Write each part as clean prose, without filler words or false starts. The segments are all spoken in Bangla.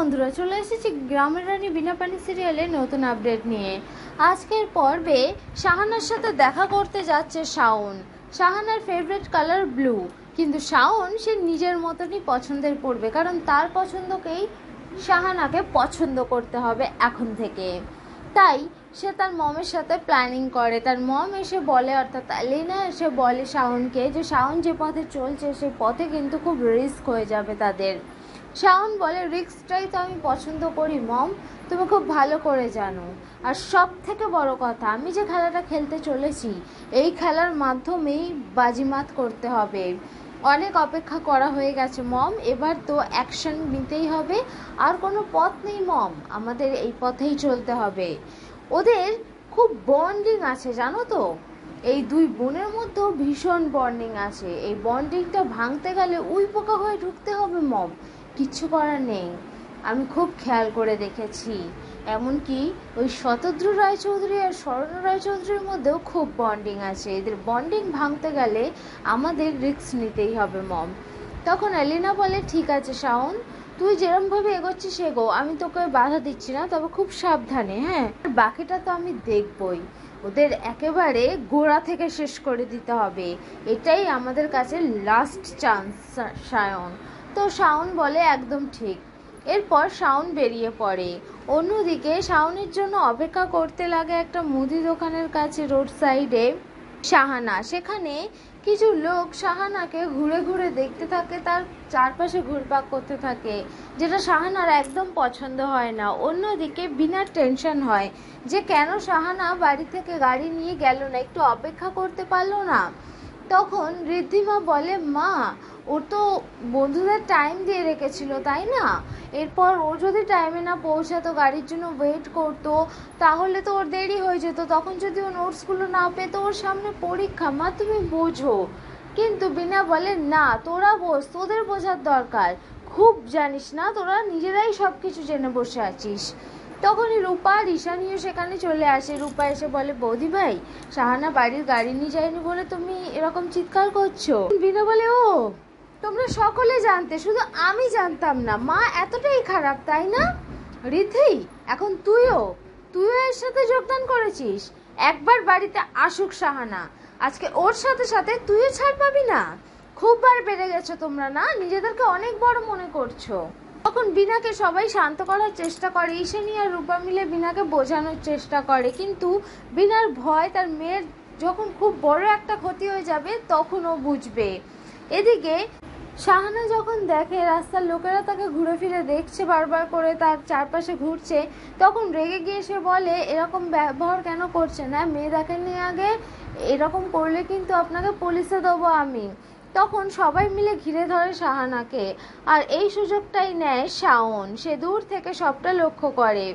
বন্ধুরা, চলে এসেছি গ্রামের রানী বিনা পানি সিরিয়ালের নতুন আপডেট নিয়ে। আজকের পর্বে শাহানার সাথে দেখা করতে যাচ্ছে শাওন। শাহানার ফেভারিট কালার ব্লু, কিন্তু শাওন সে নিজের মতনই পছন্দের পড়বে, কারণ তার পছন্দকেই শাহানাকে পছন্দ করতে হবে এখন থেকে। তাই সে তার মমের সাথে প্ল্যানিং করে। তার মম এসে বলে, অর্থাৎ এলিনা এসে বলে শাওনকে যে শাওন যে পথে চলছে সেই পথে কিন্তু খুব রিস্ক হয়ে যাবে তাদের। শাওন বলে, রিস্কটাই তো আমি পছন্দ করি মম, তুমি খুব ভালো করে জানো। আর সব থেকে বড় কথা, আমি যে খেলাটা খেলতে চলেছি এই খেলার মাধ্যমেই বাজিমাত করতে হবে। অনেক অপেক্ষা করা হয়ে গেছে মম, এবার তো অ্যাকশন নিতেই হবে। আর কোনো পথ নেই মম, আমাদের এই পথেই চলতে হবে। ওদের খুব বন্ডিং আছে জানো তো, এই দুই বোনের মধ্যেও ভীষণ বন্ডিং আছে। এই বন্ডিংটা ভাঙতে গেলে উই পোকা হয়ে ঢুকতে হবে মম, কিচ্ছু করার নেই। আমি খুব খেয়াল করে দেখেছি, এমনকি ওই শতদ্রু রায়চৌধুরী আর স্বর্ণ রায়চৌধুরীর মধ্যেও খুব বন্ডিং আছে। এদের বন্ডিং ভাঙতে গেলে আমাদের রিস্ক নিতেই হবে মম। তখন এলিনা বলে, ঠিক আছে শাওন, তুই যেরমভাবে এগোচ্ছিস এগো, আমি তোকে বাধা দিচ্ছি না, তবে খুব সাবধানে, হ্যাঁ। বাকিটা তো আমি দেখবই, ওদের একেবারে গোড়া থেকে শেষ করে দিতে হবে, এটাই আমাদের কাছে লাস্ট চান্স শাওন। তো শাওন বলে, একদম ঠিক। এরপর শাওন বেরিয়ে পড়ে। অন্যদিকে শাওনের জন্য অপেক্ষা করতে লাগে একটা মুদি দোকানের কাছে রোড সাইডে শাহানা। সেখানে কিছু লোক শাহানাকে ঘুরে ঘুরে দেখতে থাকে, তার চারপাশে ঘুরপাক করতে থাকে, যেটা শাহানার একদম পছন্দ হয় না। অন্যদিকে বিনার টেনশন হয় যে কেন শাহানা বাড়ি থেকে গাড়ি নিয়ে গেল না, একটু অপেক্ষা করতে পারলো না। তখন ঋদ্ধিমা বলে, মা ও তো বন্ধুদের টাইম দিয়ে রেখেছিল তাই না, এরপর ও যদি টাইমে না পৌঁছাতো, গাড়ির জন্য ওয়েট করতো, তাহলে তো ওর দেরি হয়ে যেত। তখন যদি ও নোটসগুলো না পেতো, ওর সামনে পরীক্ষা, মা তুমি বোঝো। কিন্তু বিনা বলে, না তোরা বোঝ, তোদের বোঝার দরকার, খুব জানিস না, তোরা নিজেরাই সব কিছু জেনে বসে আছিস। তখনই রূপা আর ঈশানীও সেখানে চলে আসে। রূপা এসে বলে, বৌদি ভাই, শাহানা বাড়ির গাড়ি নিয়ে যায়নি বলে তুমি এরকম চিৎকার করছো। বিনা বলে, ও তোমরা সকলে জানতে, শুধু আমি জানতাম না, মা এতটাই খারাপ তাই না। রিদ্ধি, এখন তুইও এর সাথে যোগদান করেছিস। একবার বাড়িতে আসুক শাহানা, আজকে ওর সাথে সাথে তুইও ছাড় পাবি না। খুব বার বেড়ে গেছো তোমরা না, নিজেদেরকে অনেক বড় মনে করছো। তখন বিনাকে সবাই শান্ত করার চেষ্টা করে। ঈশানী আর রূপা মিলে বিনাকে বোঝানোর চেষ্টা করে, কিন্তু বিনার ভয়, তার মেয়ের যখন খুব বড় একটা ক্ষতি হয়ে যাবে তখন ও বুঝবে। এদিকে শাহানা যখন দেখে রাস্তার লোকেরা তাকে ঘুরে ফিরে দেখছে, বারবার করে তার চারপাশে ঘুরছে, তখন রেগে গিয়ে সে বলে, এরকম ব্যবহার কেন করছেন, হ্যাঁ মেয়ে দেখেননি আগে, এরকম করলে কিন্তু আপনাকে পুলিশে দেবো আমি। তখন সবাই মিলে ঘিরে ধরে শাহানাকে, আর এই সুযোগটাই নেয় শাওন। সে দূর থেকে সবটা লক্ষ্য করে।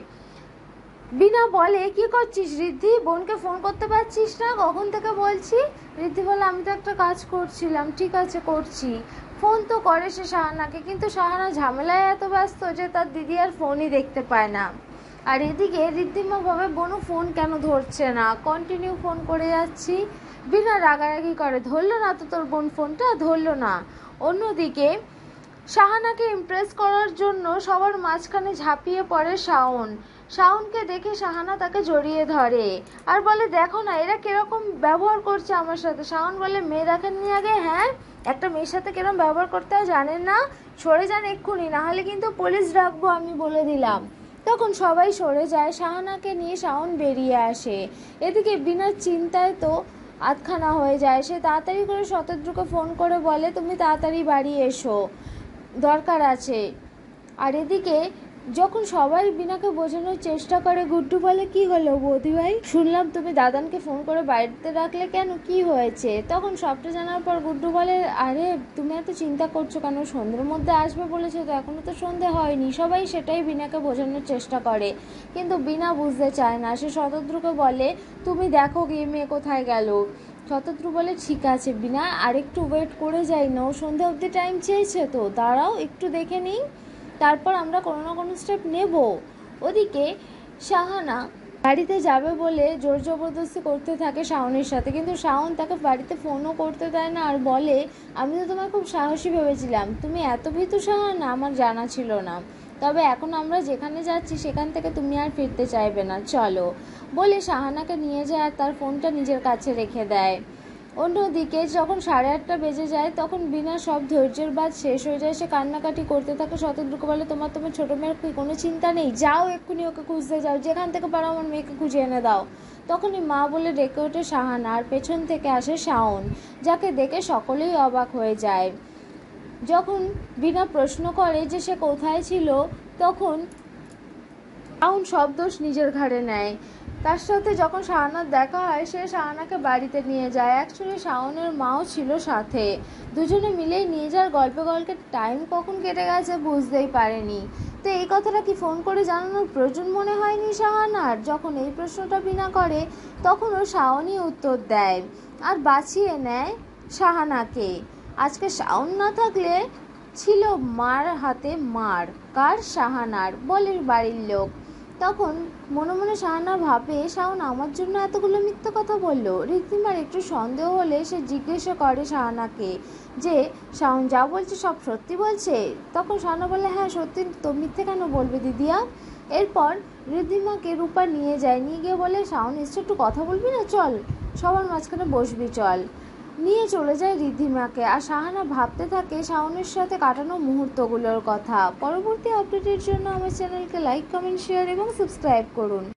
বিনা বলে, কি করছিস ঋদ্ধি, বোনকে ফোন করতে পারছিস না, কখন থেকে বলছি। ঋদ্ধি বলে, আমি তো একটা কাজ করছিলাম। ঠিক আছে করছি। ফোন তো করে সে শাহানাকে, কিন্তু শাহানা ঝামেলায় এত ব্যস্ত যে তার দিদি আর ফোনই দেখতে পায় না। আর এদিকে ঋদ্ধিমা ভাবে, বোনও ফোন কেন ধরছে না, কন্টিনিউ ফোন করে যাচ্ছি। বিনা রাগারাগি করে, ধরলো না তো তোর বোন ফোনটা, ধরলো না। অন্যদিকে শাহানাকে ইমপ্রেস করার জন্য সবার মাঝখানে ঝাঁপিয়ে পড়ে শাওন। শাওনকে দেখে শাহানা তাকে জড়িয়ে ধরে আর বলে, দেখো না এরা কিরকম ব্যবহার করছে আমার সাথে। শাওন বলে, মেয়ে দেখেননি আগে, হ্যাঁ একটা মেয়ের সাথে কিরকম ব্যবহার করতে হয় জানেন না, সরে যান এক্ষুনি, নাহলে কিন্তু পুলিশ ডাকবো আমি বলে দিলাম। তখন সবাই সরে যায়, শাহানাকে নিয়ে শাওন বেরিয়ে আসে। এদিকে বিনার চিন্তায় তো আধখানা হয়ে যায়। সে তাড়াতাড়ি করে শতদ্রুকে ফোন করে বলে, তুমি তাড়াতাড়ি বাড়ি এসো, দরকার আছে। আর এদিকে যখন সবাই বিনাকে বোঝানোর চেষ্টা করে, গুড্ডু বলে, কি হলো বৌদি ভাই, শুনলাম তুমি দাদানকে ফোন করে বাড়িতে রাখলে কেন, কি হয়েছে। তখন সবটা জানার পর গুড্ডু বলে, আরে তুমি এত চিন্তা করছো কেন, সন্ধ্যের মধ্যে আসবে বলেছে তো, এখনো তো সন্ধে হয়নি। সবাই সেটাই বিনাকে বোঝানোর চেষ্টা করে, কিন্তু বিনা বুঝতে চায় না। সে শতদ্রুকে বলে, তুমি দেখো গিয়ে মেয়ে কোথায় গেল। শতদ্রু বলে, ঠিক আছে বিনা, আরেকটু ওয়েট করে যাই না, ও সন্ধে অবধি টাইম চেয়েছে তো, দাঁড়াও একটু দেখে নিই, তারপর আমরা কোনো না কোনো স্টেপ নেব। ওদিকে শাহানা বাড়িতে যাবে বলে জোর জবরদস্তি করতে থাকে শাওনের সাথে, কিন্তু শাওন তাকে বাড়িতে ফোনও করতে দেয় না আর বলে, আমি তো তোমায় খুব সাহসী ভেবেছিলাম, তুমি এত ভীতু শাহানা আমার জানা ছিল না। তবে এখন আমরা যেখানে যাচ্ছি সেখান থেকে তুমি আর ফিরতে চাইবে না, চলো বলে শাহানাকে নিয়ে যায় আর তার ফোনটা নিজের কাছে রেখে দেয়। অন্যদিকে যখন 8:30 বেজে যায় তখন বিনার সব ধৈর্যের বাঁধ শেষ হয়ে যায়। সে কান্নাকাটি করতে থাকে। শতদ্রুকে বলে, তোমার ছোটো মেয়ের কি কোনো চিন্তা নেই? যাও এক্ষুনি ওকে খুঁজতে যাও, যেখান থেকে পারো আমার মেয়েকে খুঁজে এনে দাও। তখনই মা বলে ডেকে ওঠে শাহানা, আর পেছন থেকে আসে শাওন, যাকে দেখে সকলেই অবাক হয়ে যায়। যখন বিনা প্রশ্ন করে যে সে কোথায় ছিল, তখন শাওন সব দোষ নিজের ঘাড়ে নেয়। তার সাথে যখন শাহানার দেখা হয় সে শাহানাকে বাড়িতে নিয়ে যায়। অ্যাকচুয়ালি শাওনের মাও ছিল সাথে। দুজনে মিলেই নিয়ে যাওয়ার গল্পে গল্পে টাইম কখন কেটে গেছে বুঝতেই পারেনি। তো এই কথাটা কি ফোন করে জানানোর প্রয়োজন মনে হয়নি শাহানার? যখন এই প্রশ্নটা বিনা করে তখন ও শাওনই উত্তর দেয় আর বাঁচিয়ে নেয় শাহানাকে। আজকে শাওন না থাকলে ছিল মার হাতে মার। কার? শাহানার, বলে বাড়ির লোক। তখন মনে মনে শাহানা ভাবে, শাওন আমার জন্য এতগুলো মিথ্যে কথা বললো। ঋদ্ধিমার একটু সন্দেহ হলে সে জিজ্ঞাসা করে শাহানাকে যে শাওন যা বলছে সব সত্যি বলছে? তখন শাহানা বলে, হ্যাঁ সত্যি, তো মিথ্যে কেন বলবে দিদিয়া? এরপর ঋদ্ধিমাকে রূপা নিয়ে যায়, নিয়ে গিয়ে বলে, শাওন এসে একটু কথা বলবি না, চল সবার মাঝখানে বসবি চল। নিয়ে চলে যায় ঋদ্ধিমাকে। আর শাহানা ভাবতে থাকে শাওনের সাথে কাটানো মুহূর্তগুলোর কথা। পরবর্তী আপডেটের জন্য আমার চ্যানেলকে লাইক, কমেন্ট, শেয়ার এবং সাবস্ক্রাইব করুন।